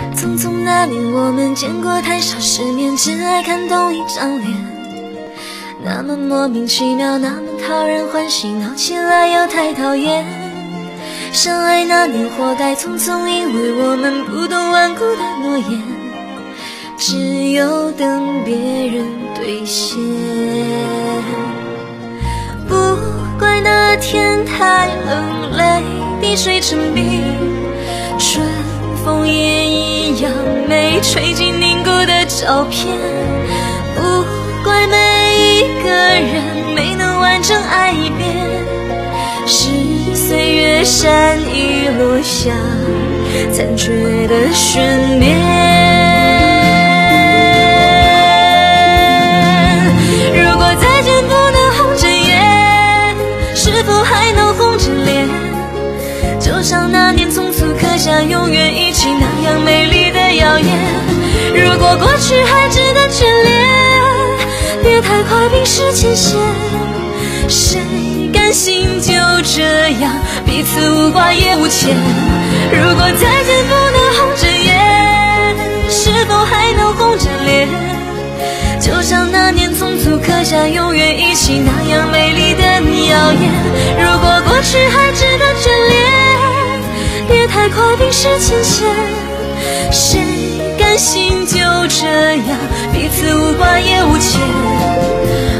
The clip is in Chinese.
匆匆那年，我们见过太少世面，只爱看同一张脸。那么莫名其妙，那么讨人欢喜，闹起来又太讨厌。相爱那年，活该匆匆，因为我们不懂顽固的诺言，只有等别人兑现。不怪那天太冷，泪滴水成冰，春风也一样美，吹进凝固的照片。不怪每一个人没能完整爱一遍，是岁月善意落下残缺的悬念。如果再见不能红着眼，是否还能红着脸？就像那年匆促刻下永远一起那样美丽的谣言。如果过去还值得眷恋，别太快冰释前嫌。谁甘心就这样彼此无挂也无牵？如果再见不能红着眼，是否还能红着脸？就像那年匆促刻下永远一起那样美丽的谣言。如果过去还值得眷恋，别太快冰释前嫌。谁甘心就这样彼此无挂也无牵？